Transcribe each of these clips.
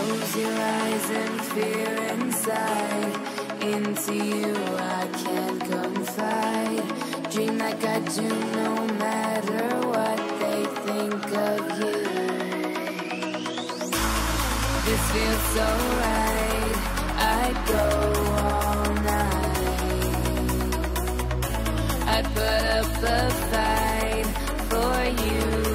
Close your eyes and fear inside. Into you I can confide. Dream like I do no matter what they think of you. This feels so right. I'd go all night. I'd put up a fight for you.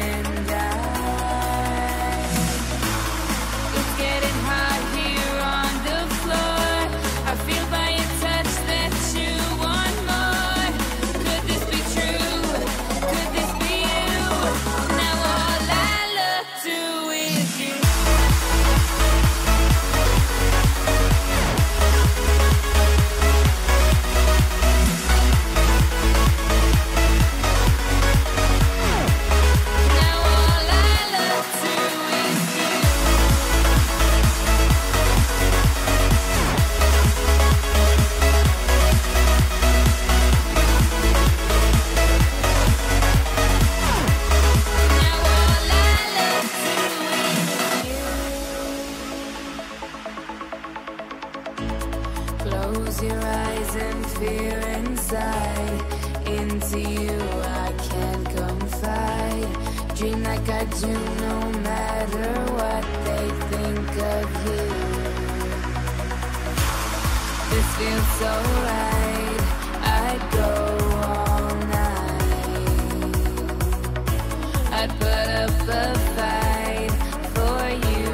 Close your eyes and fear inside. Into you I can confide. Dream like I do no matter what they think of you. This feels so right. I'd go all night. I'd put up a fight for you.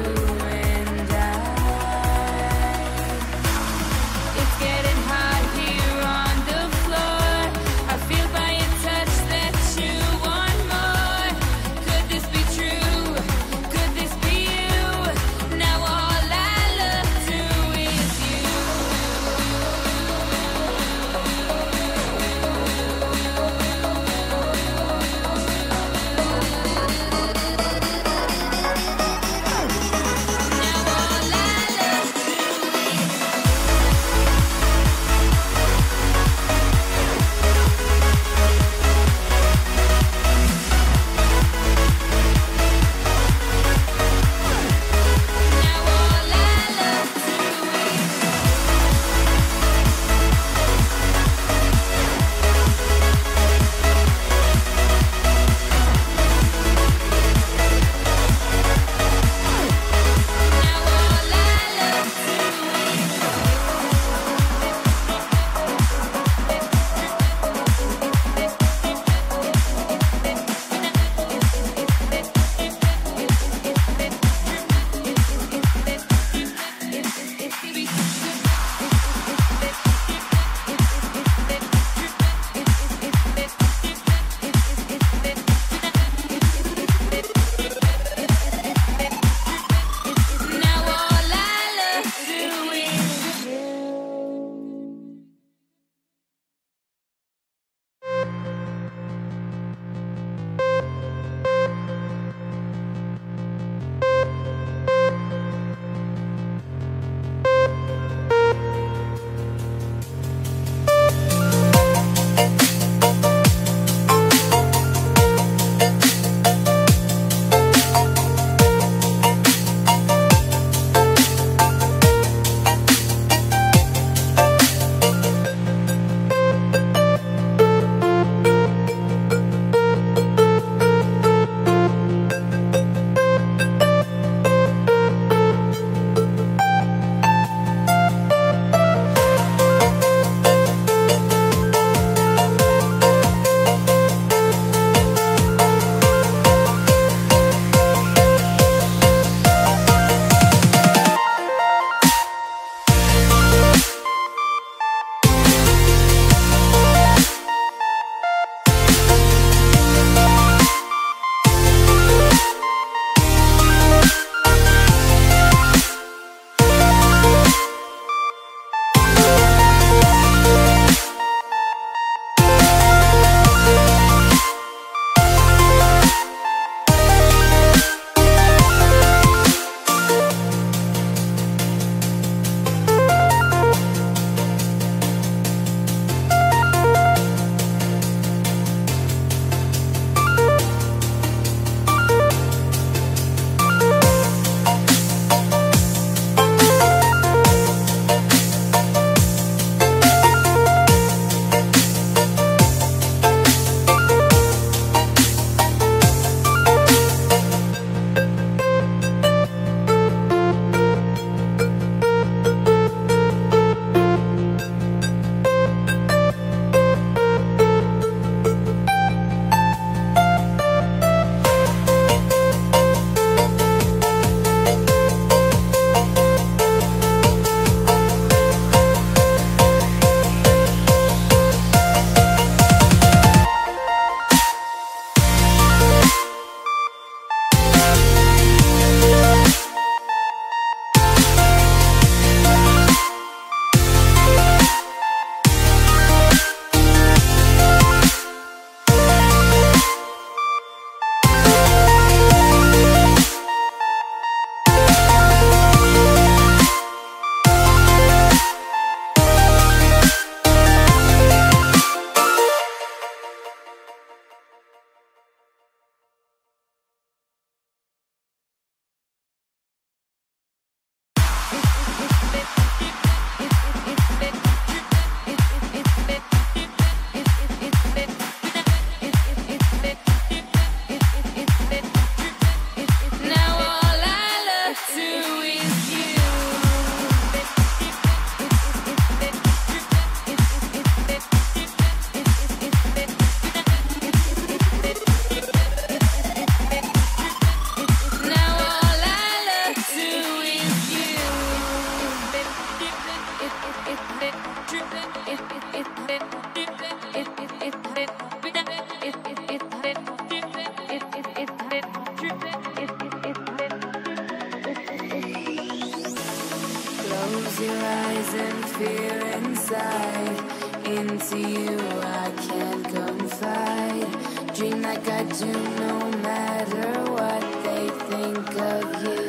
Close your eyes and fear inside. Into you I can't confide. Dream like I do no matter what they think of you.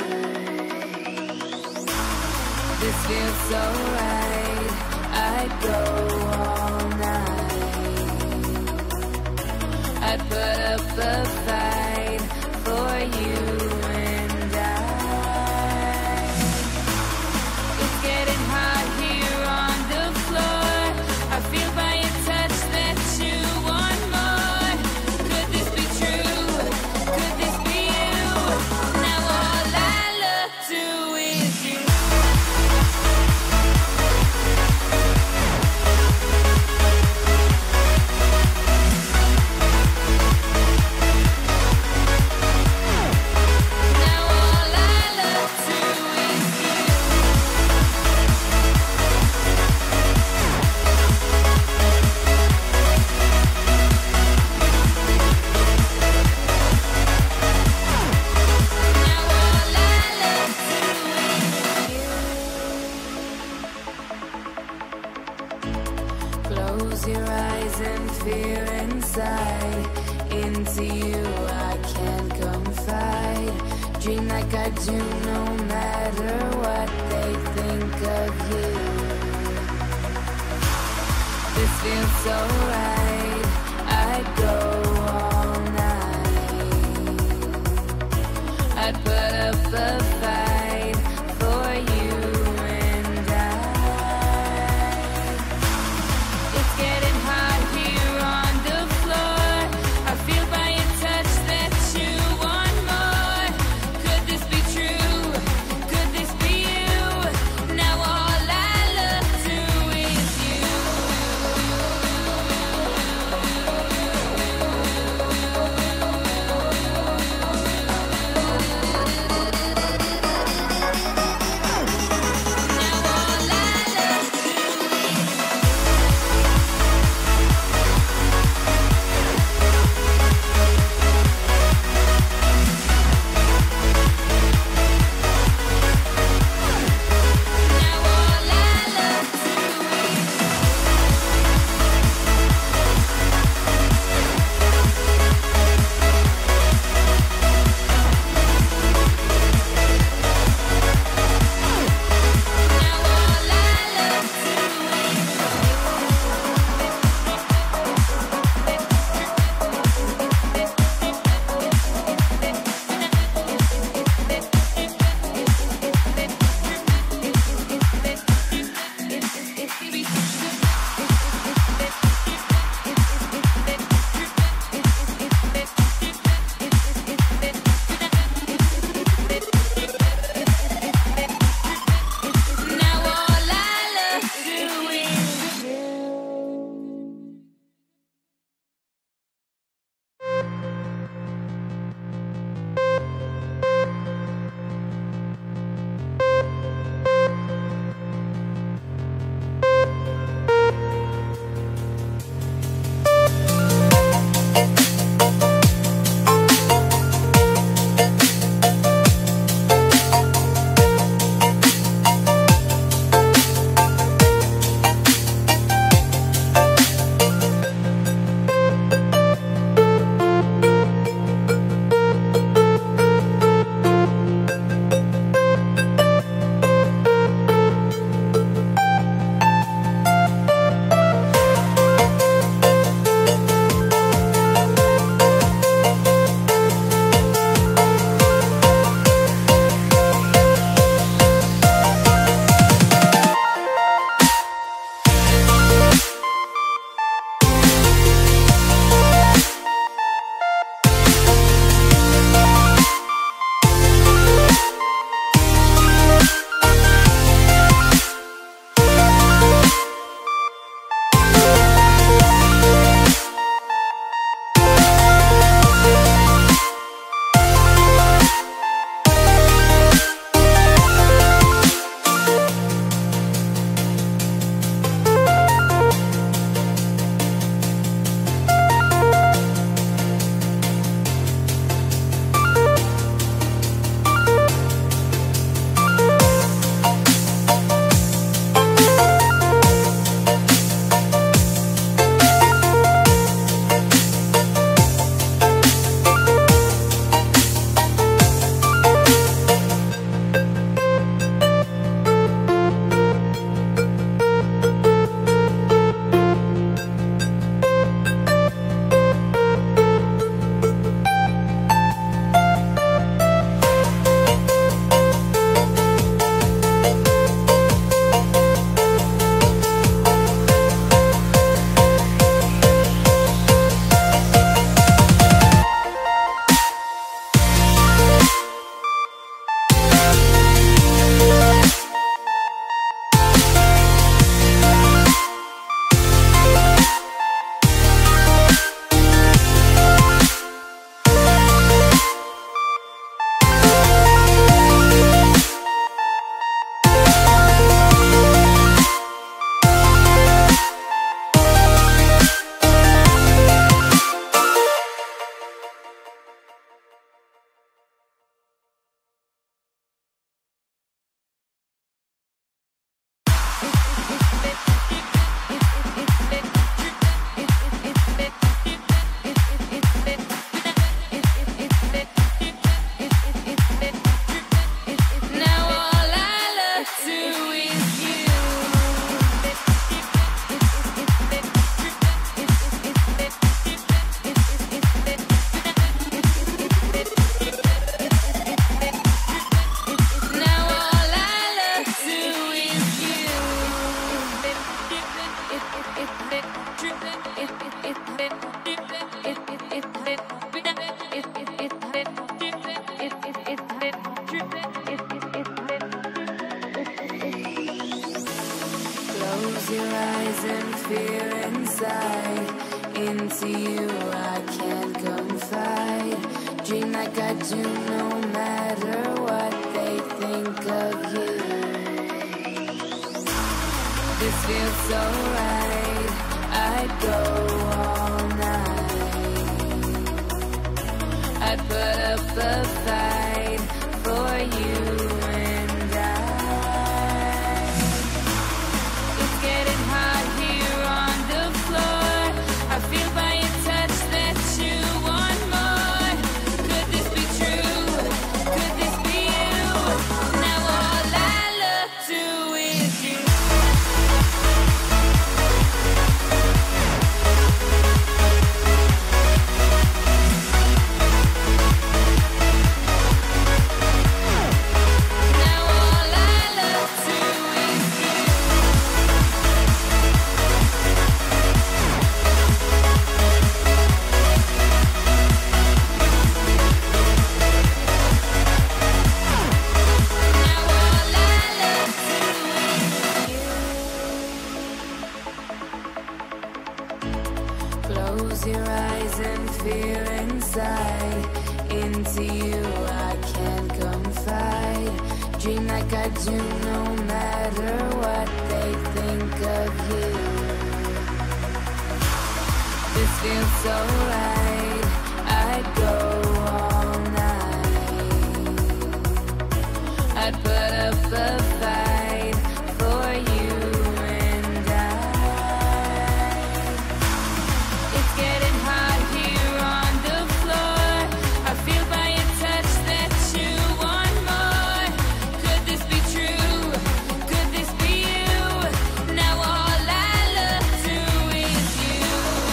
This feels so right. I'd go all night. I'd put up a fight for you and I. It's getting hot here on the floor. I feel by your touch that you want more. Could this be true? Could this be you? Now all I look to is you. Close your eyes and fear inside. Into you I can't confide. Dream like I do no matter what they think of you. This feels so right. I'd go all night. I'd put up a fight for you and I. It's getting hot here on the floor. I feel by your touch that you want more. Could this be true? Could this be you? Now all I look to is you. Close your eyes and fear inside. Into you I can't confide. Dream like I do no matter what they think of you. This feels so right. I'd go all night. I'd put up a fight for you and I. It's getting hot here on the floor. I feel by your touch that you want more. Could this be true? Could this be you? Now all I look to is you. Close your eyes and fear inside. Into you I can't confide. Dream like I do no matter what they think of you. This feels so right. I'd go all night. I'd put up a fight for you and I. It's getting hot here on the floor. I feel by your touch that you want more. Could this be true? Could this be you? Now all I look to is you.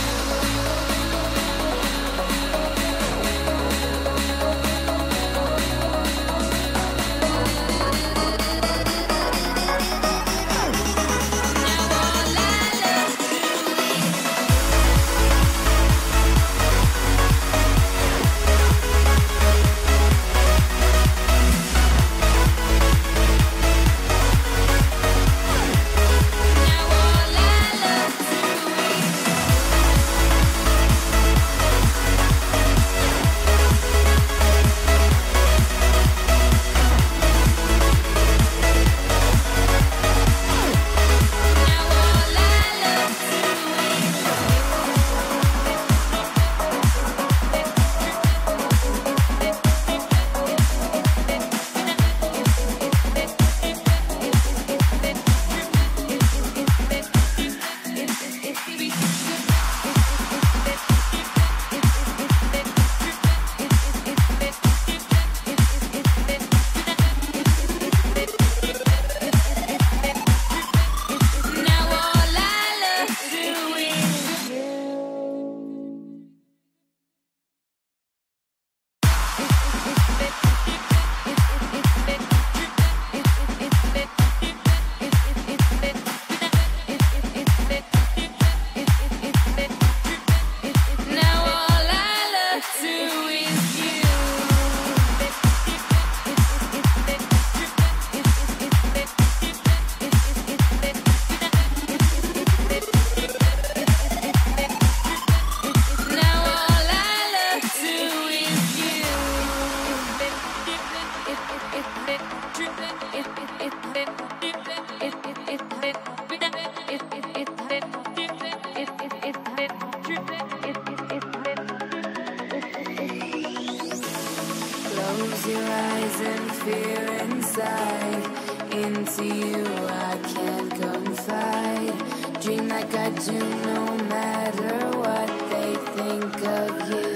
Close your eyes and fear inside. Into you I can't confide. Dream like I do no matter what they think of you.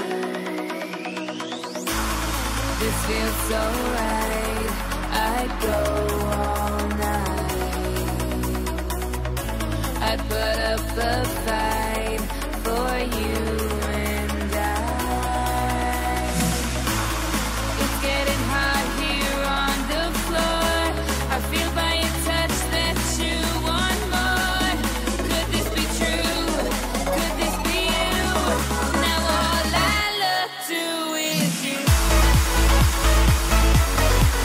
This feels so right. I'd go all night. I'd put up a fight for you and I. It's getting hot here on the floor. I feel by your touch that you want more. Could this be true? Could this be you? Now all I look to is you.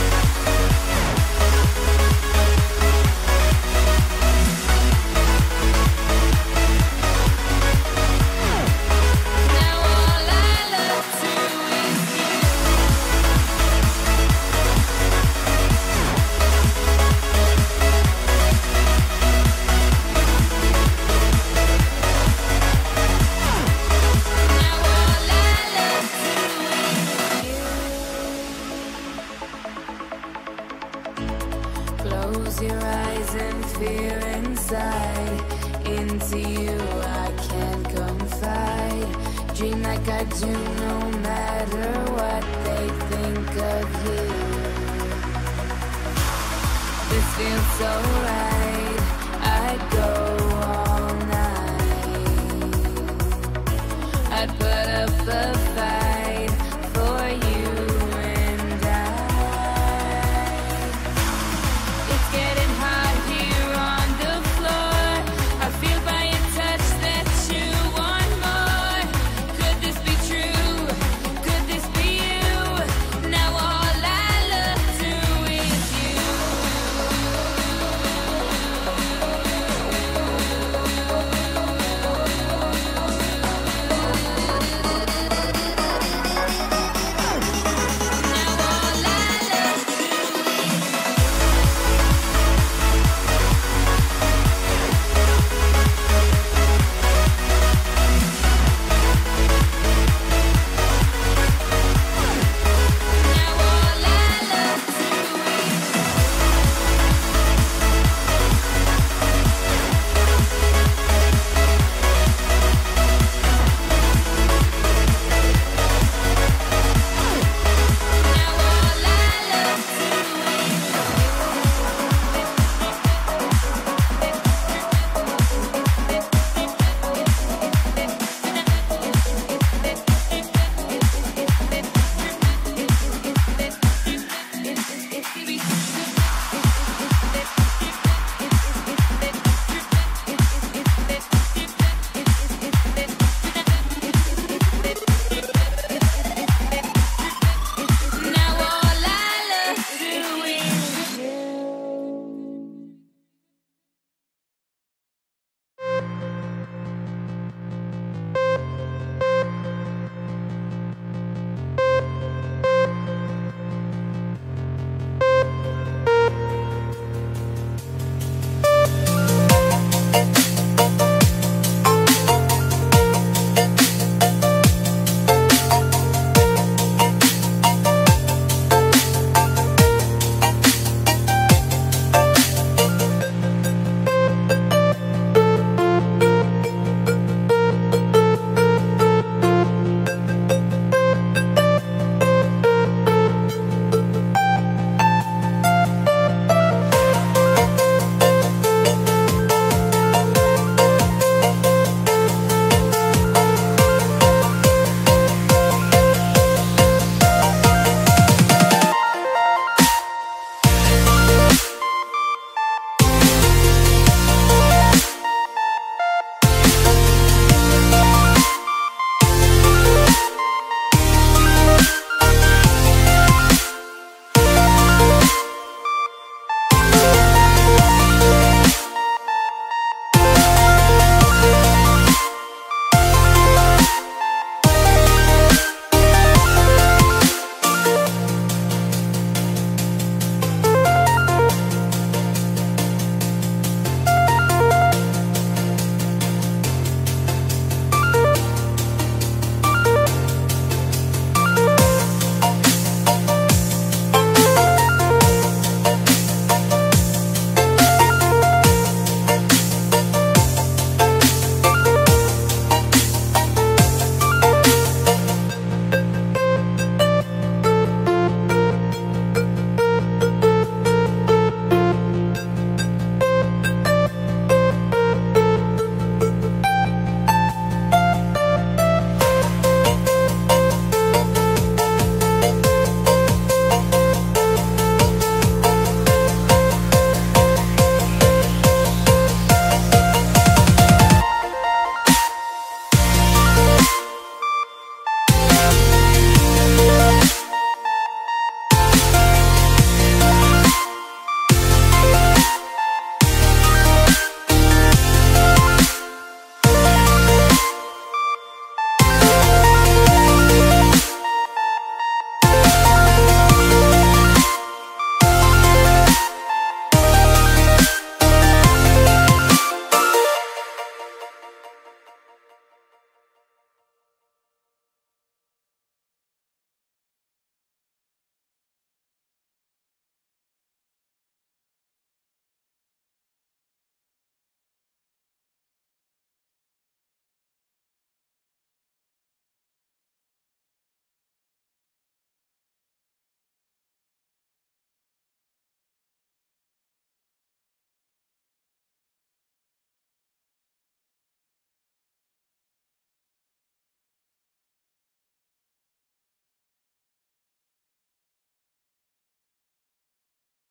Close your eyes and fear inside. Into you I can't confide. Dream like I do no matter what they think of you. This feels so right.